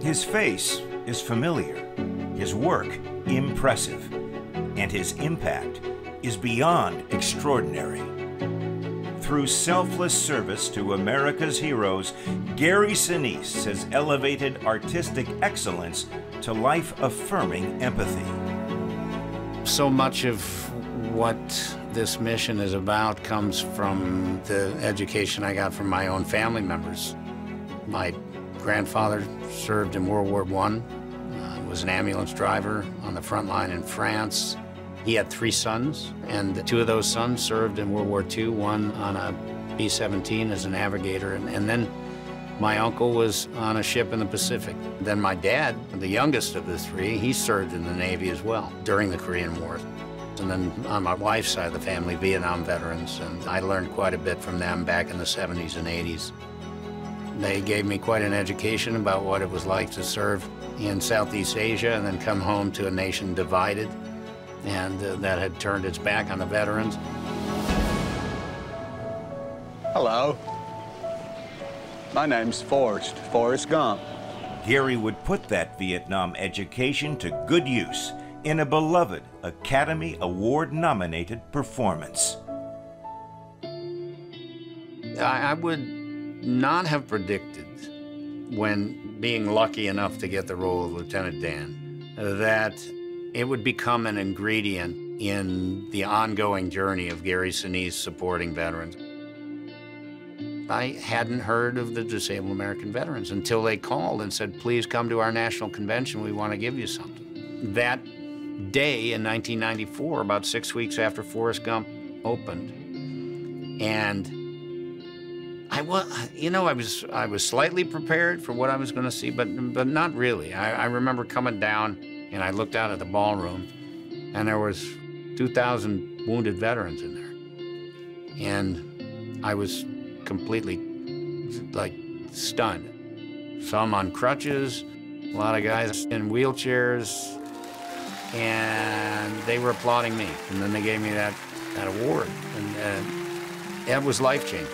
His face is familiar, his work impressive, and his impact is beyond extraordinary. Through selfless service to America's heroes, Gary Sinise has elevated artistic excellence to life-affirming empathy. So much of what this mission is about comes from the education I got from my own family members. My grandfather served in World War I, was an ambulance driver on the front line in France. He had 3 sons, and 2 of those sons served in World War II, one on a B-17 as a navigator, and then my uncle was on a ship in the Pacific. Then my dad, the youngest of the 3, he served in the Navy as well during the Korean War. And then on my wife's side of the family, Vietnam veterans, and I learned quite a bit from them back in the 70s and 80s. They gave me quite an education about what it was like to serve in Southeast Asia and then come home to a nation divided, and that had turned its back on the veterans. Hello. My name's Forrest Gump. Gary would put that Vietnam education to good use in a beloved Academy Award-nominated performance. I would not have predicted, when being lucky enough to get the role of Lieutenant Dan, that it would become an ingredient in the ongoing journey of Gary Sinise supporting veterans. I hadn't heard of the Disabled American Veterans until they called and said, please come to our national convention, we want to give you something. That day in 1994, about 6 weeks after Forrest Gump opened, and I was slightly prepared for what I was going to see, but not really. I remember coming down, and I looked out at the ballroom, and there was 2,000 wounded veterans in there. And I was completely, like, stunned. Some on crutches, a lot of guys in wheelchairs, and they were applauding me. And then they gave me that award, and it was life-changing.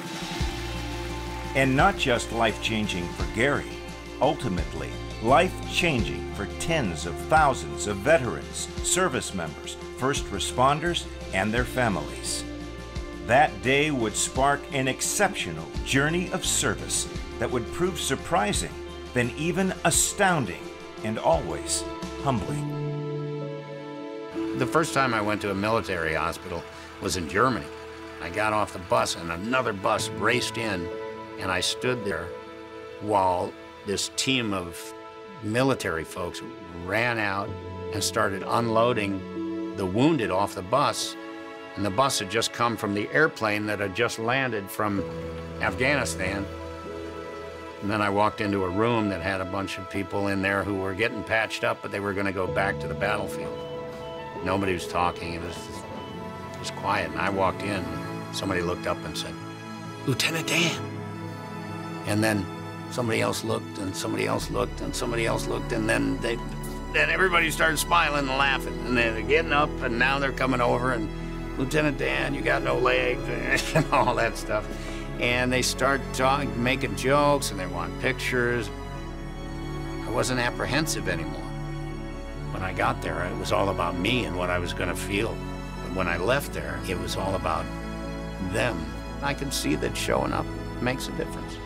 And not just life-changing for Gary, ultimately life-changing for tens of thousands of veterans, service members, first responders, and their families. That day would spark an exceptional journey of service that would prove surprising, then even astounding, and always humbling. The first time I went to a military hospital was in Germany. I got off the bus, and another bus raced in, and I stood there while this team of military folks ran out and started unloading the wounded off the bus. And the bus had just come from the airplane that had just landed from Afghanistan. And then I walked into a room that had a bunch of people in there who were getting patched up, but they were going to go back to the battlefield. Nobody was talking. It was quiet. And I walked in, and somebody looked up and said, "Lieutenant Dan." And then somebody else looked, and somebody else looked, and somebody else looked, and then everybody started smiling and laughing. And they're getting up, and now they're coming over, and "Lieutenant Dan, you got no legs," and all that stuff. And they start talking, making jokes, and they want pictures. I wasn't apprehensive anymore. When I got there, it was all about me and what I was going to feel. But when I left there, it was all about them. I could see that showing up makes a difference.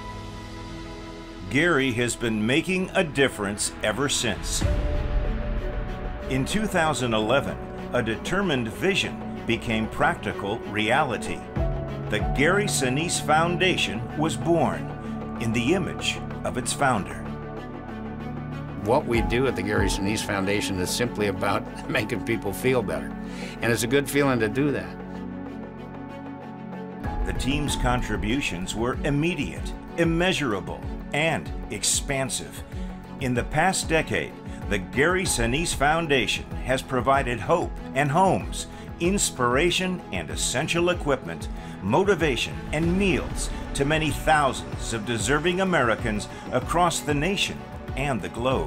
Gary has been making a difference ever since. In 2011, a determined vision became practical reality. The Gary Sinise Foundation was born in the image of its founder. What we do at the Gary Sinise Foundation is simply about making people feel better. And it's a good feeling to do that. The team's contributions were immediate, immeasurable, and expansive. In the past decade, the Gary Sinise Foundation has provided hope and homes, inspiration and essential equipment, motivation and meals to many thousands of deserving Americans across the nation and the globe.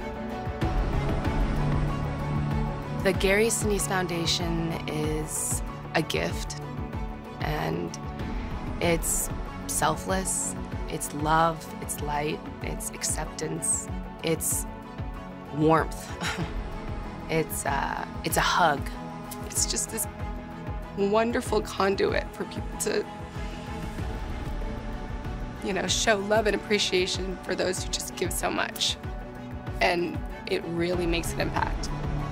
The Gary Sinise Foundation is a gift, and it's selfless, it's love, it's light, it's acceptance, it's warmth. It's a hug. It's just this wonderful conduit for people to, you know, show love and appreciation for those who just give so much. And it really makes an impact.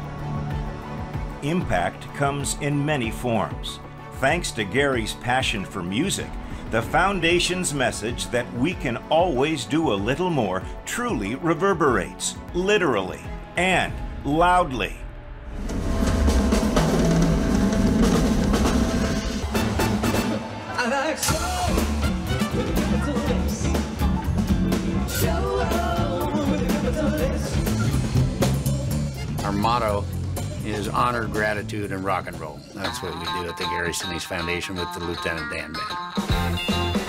Impact comes in many forms. Thanks to Gary's passion for music, the Foundation's message that we can always do a little more truly reverberates, literally and loudly. Our motto is honor, gratitude, and rock and roll. That's what we do at the Gary Sinise Foundation with the Lieutenant Dan Band.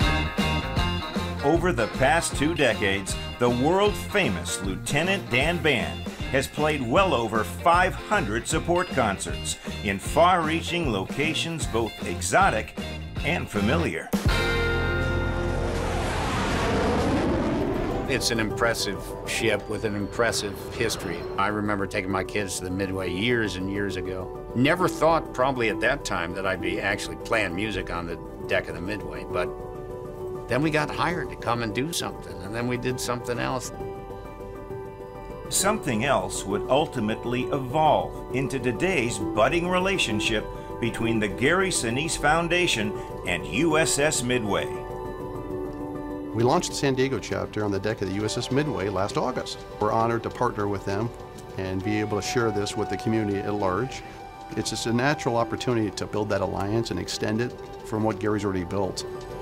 Over the past 2 decades, the world-famous Lieutenant Dan Band has played well over 500 support concerts in far-reaching locations, both exotic and familiar. It's an impressive ship with an impressive history. I remember taking my kids to the Midway years and years ago. Never thought probably at that time that I'd be actually playing music on the deck of the Midway, but then we got hired to come and do something, and then we did something else. Something else would ultimately evolve into today's budding relationship between the Gary Sinise Foundation and USS Midway. We launched the San Diego chapter on the deck of the USS Midway last August. We're honored to partner with them and be able to share this with the community at large. It's just a natural opportunity to build that alliance and extend it from what Gary's already built.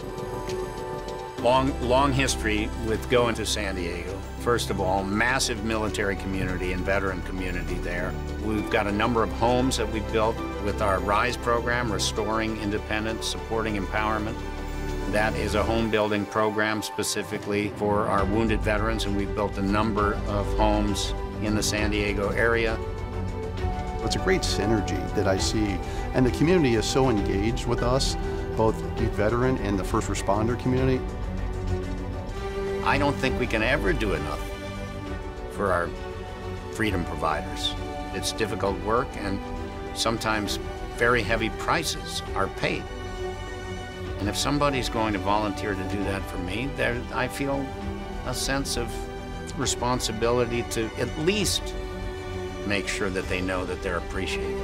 Long history with going to San Diego. First of all, massive military community and veteran community there. We've got a number of homes that we've built with our RISE program, Restoring Independence, Supporting Empowerment. That is a home building program specifically for our wounded veterans, and we've built a number of homes in the San Diego area. It's a great synergy that I see, and the community is so engaged with us, both the veteran and the first responder community. I don't think we can ever do enough for our freedom providers. It's difficult work, and sometimes very heavy prices are paid. And if somebody's going to volunteer to do that for me, I feel a sense of responsibility to at least make sure that they know that they're appreciated.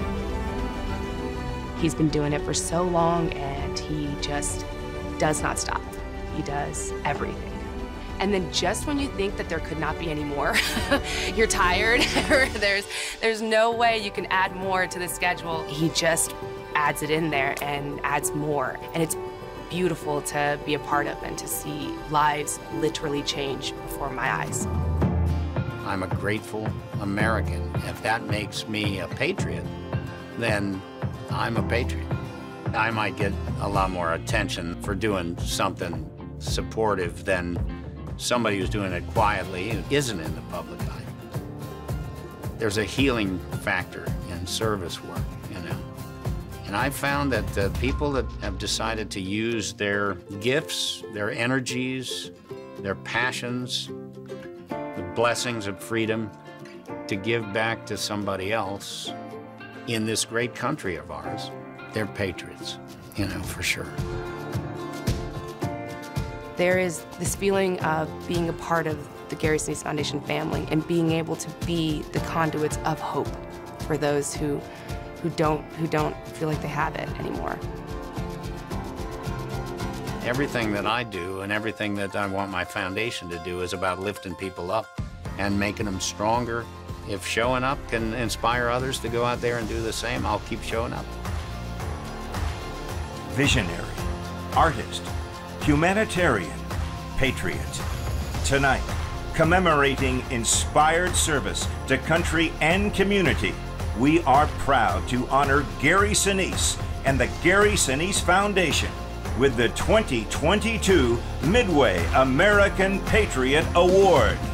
He's been doing it for so long, and he just does not stop. He does everything. And then just when you think that there could not be any more, you're tired, or there's no way you can add more to the schedule, he just adds it in there and adds more. And it's beautiful to be a part of and to see lives literally change before my eyes. I'm a grateful American. If that makes me a patriot, then I'm a patriot. I might get a lot more attention for doing something supportive than somebody who's doing it quietly and isn't in the public eye. There's a healing factor in service work, you know. And I've found that the people that have decided to use their gifts, their energies, their passions, the blessings of freedom to give back to somebody else in this great country of ours, they're patriots, you know, for sure. There is this feeling of being a part of the Gary Sinise Foundation family and being able to be the conduits of hope for those who don't feel like they have it anymore. Everything that I do and everything that I want my foundation to do is about lifting people up and making them stronger. If showing up can inspire others to go out there and do the same, I'll keep showing up. Visionary, artist, humanitarian, patriot. Tonight, commemorating inspired service to country and community, we are proud to honor Gary Sinise and the Gary Sinise Foundation with the 2022 Midway American Patriot Award.